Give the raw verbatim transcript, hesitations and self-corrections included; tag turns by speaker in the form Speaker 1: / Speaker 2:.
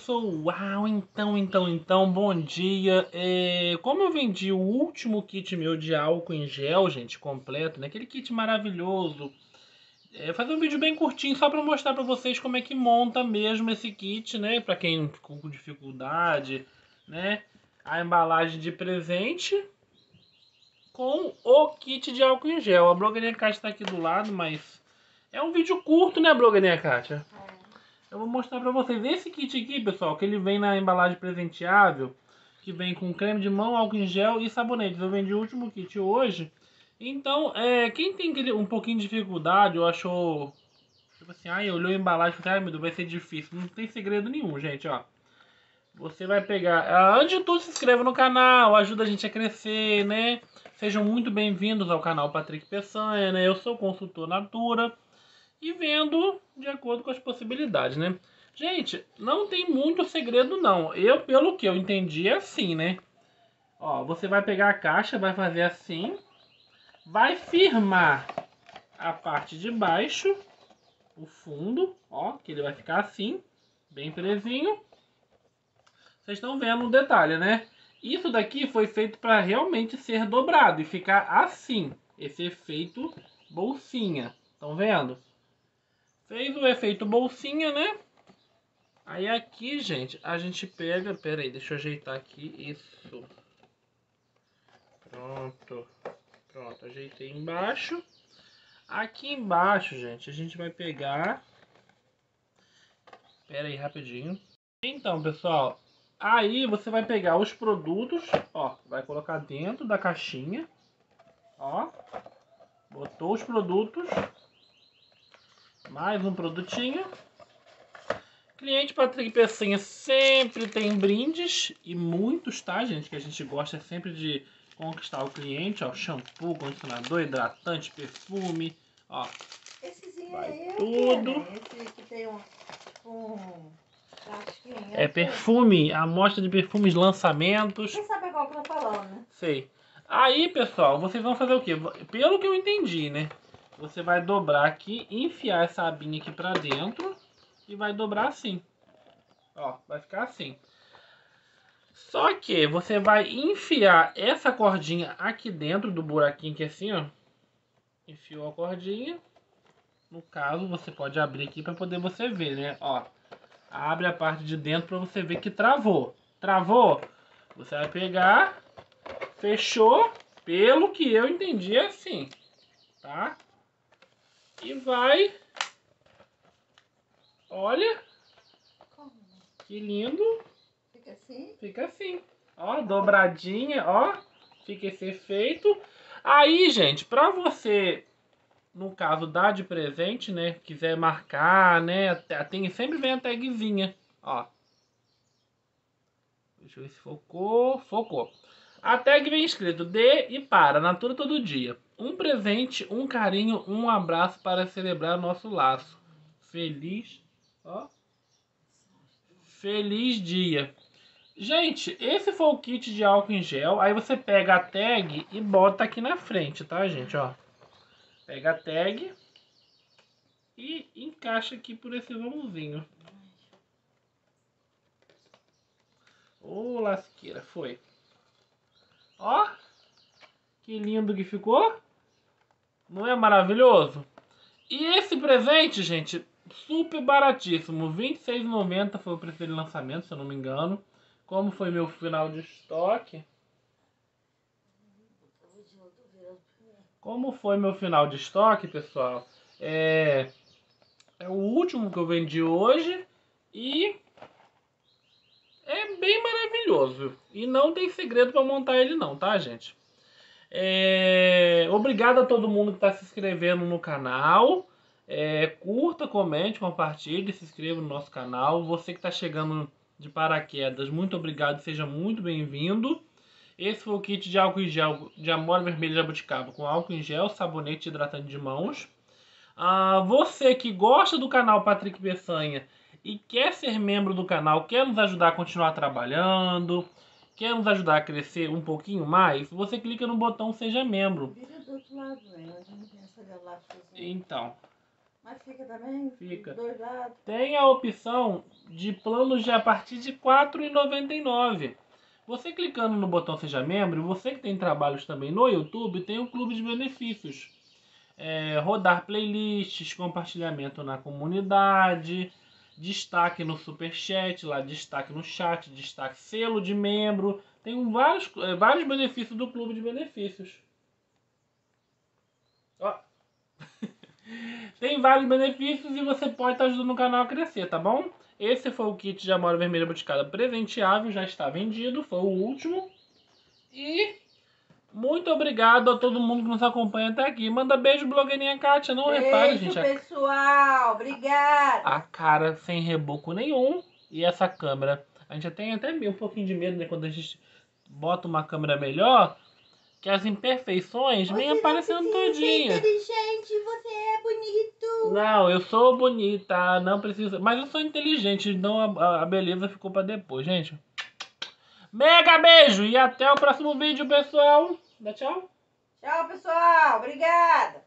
Speaker 1: Uau, então, então, então, bom dia. É, como eu vendi o último kit meu de álcool em gel, gente, completo, né? Aquele kit maravilhoso. É, fazer um vídeo bem curtinho só para mostrar para vocês como é que monta mesmo esse kit, né? Para quem ficou com dificuldade, né? A embalagem de presente com o kit de álcool em gel. A blogueirinha Kátia está aqui do lado, mas é um vídeo curto, né, blogueirinha Kátia? Eu vou mostrar pra vocês esse kit aqui, pessoal, que ele vem na embalagem presenteável, que vem com creme de mão, álcool em gel e sabonete. Eu vendi o último kit hoje. Então, é, quem tem um pouquinho de dificuldade ou achou, tipo assim, ai, olhou a embalagem e falou, ai meu Deus, vai ser difícil. Não tem segredo nenhum, gente, ó. Você vai pegar, ah, antes de tudo, se inscreva no canal, ajuda a gente a crescer, né? Sejam muito bem-vindos ao canal Patrick Peçanha, né? Eu sou consultor Natura e vendo de acordo com as possibilidades, né? Gente, não tem muito segredo não. Eu, pelo que eu entendi, é assim, né? Ó, você vai pegar a caixa, vai fazer assim, vai firmar a parte de baixo, o fundo, ó, que ele vai ficar assim, bem presinho. Vocês estão vendo o detalhe, né? Isso daqui foi feito para realmente ser dobrado e ficar assim, esse efeito bolsinha. Estão vendo? Fez o efeito bolsinha, né? Aí aqui, gente, a gente pega... Pera aí, deixa eu ajeitar aqui. Isso. Pronto. Pronto, ajeitei embaixo. Aqui embaixo, gente, a gente vai pegar... Pera aí, rapidinho. Então, pessoal, aí você vai pegar os produtos, ó, vai colocar dentro da caixinha. Ó. Botou os produtos. Mais um produtinho. Cliente Patrick Peçanha sempre tem brindes, e muitos, tá, gente? Que a gente gosta sempre de conquistar o cliente, ó. Shampoo, condicionador, hidratante, perfume, ó.
Speaker 2: Essezinho
Speaker 1: vai
Speaker 2: aí é
Speaker 1: tudo.
Speaker 2: o quê, né? Esse que tem um, um casquinha.
Speaker 1: É perfume, amostra de perfumes, lançamentos.
Speaker 2: Você sabe qual que eu tô falando, né?
Speaker 1: Sei. Aí, pessoal, vocês vão fazer o quê? Pelo que eu entendi, né? Você vai dobrar aqui, enfiar essa abinha aqui pra dentro e vai dobrar assim. Ó, vai ficar assim. Só que você vai enfiar essa cordinha aqui dentro do buraquinho que é assim, ó. Enfiou a cordinha. No caso, você pode abrir aqui para poder você ver, né? Ó, abre a parte de dentro para você ver que travou. Travou? Você vai pegar, fechou, pelo que eu entendi é assim, tá? E vai... Olha, que lindo.
Speaker 2: Fica assim?
Speaker 1: Fica assim. Ó, dobradinha, ó. Fica esse efeito. Aí, gente, pra você, no caso, dar de presente, né? Quiser marcar, né? Tem, sempre vem a tagzinha, ó. Deixa eu ver se focou. Focou. A tag vem escrito de e para, Natura todo dia. Um presente, um carinho, um abraço para celebrar nosso laço. Feliz, ó. Feliz dia. Gente, esse foi o kit de álcool em gel. Aí você pega a tag e bota aqui na frente, tá, gente? Ó, pega a tag e encaixa aqui por esse vãozinho. Ô, lasqueira, foi. Ó, que lindo que ficou. Não é maravilhoso? E esse presente, gente, super baratíssimo. vinte e seis reais e noventa centavos foi o preço de lançamento, se eu não me engano. Como foi meu final de estoque... Como foi meu final de estoque, pessoal, é, é o último que eu vendi hoje e é bem maravilhoso. E não tem segredo para montar ele não, tá, gente? É, obrigado a todo mundo que está se inscrevendo no canal. É, curta, comente, compartilhe, se inscreva no nosso canal. Você que está chegando de paraquedas, muito obrigado, seja muito bem-vindo. Esse foi o kit de álcool em gel de Amora Vermelha Jabuticaba com álcool em gel, sabonete e hidratante de mãos. Ah, você que gosta do canal Patrick Peçanha e quer ser membro do canal, quer nos ajudar a continuar trabalhando, quer nos ajudar a crescer um pouquinho mais, você clica no botão Seja Membro.
Speaker 2: Vira do outro lado, velho, onde não tem essa galáxia.
Speaker 1: Então,
Speaker 2: Mas fica também?
Speaker 1: Fica.
Speaker 2: Dos dois lados.
Speaker 1: Tem a opção de planos de a partir de quatro reais e noventa e nove centavos. Você clicando no botão Seja Membro, você que tem trabalhos também no YouTube, tem o clube de benefícios. É, rodar playlists, compartilhamento na comunidade, destaque no superchat, lá destaque no chat, destaque selo de membro. Tem um, vários, é, vários benefícios do clube de benefícios. Ó. Tem vários benefícios e você pode estar ajudando o canal a crescer, tá bom? Esse foi o kit de Amora Vermelha Boticária presenteável, já está vendido, foi o último. E muito obrigado a todo mundo que nos acompanha até aqui. Manda beijo, blogueirinha Kátia. Não
Speaker 2: Beijo,
Speaker 1: repare, gente.
Speaker 2: pessoal. Obrigada.
Speaker 1: A cara sem reboco nenhum. E essa câmera. A gente tem até um pouquinho de medo, né? Quando a gente bota uma câmera melhor, que as imperfeições vêm aparecendo todinha.
Speaker 2: Você é inteligente, você é bonito.
Speaker 1: Não, eu sou bonita, não precisa. Mas eu sou inteligente, então a, a beleza ficou pra depois, gente. Mega beijo e até o próximo vídeo, pessoal. Dá tchau.
Speaker 2: Tchau, pessoal. Obrigada.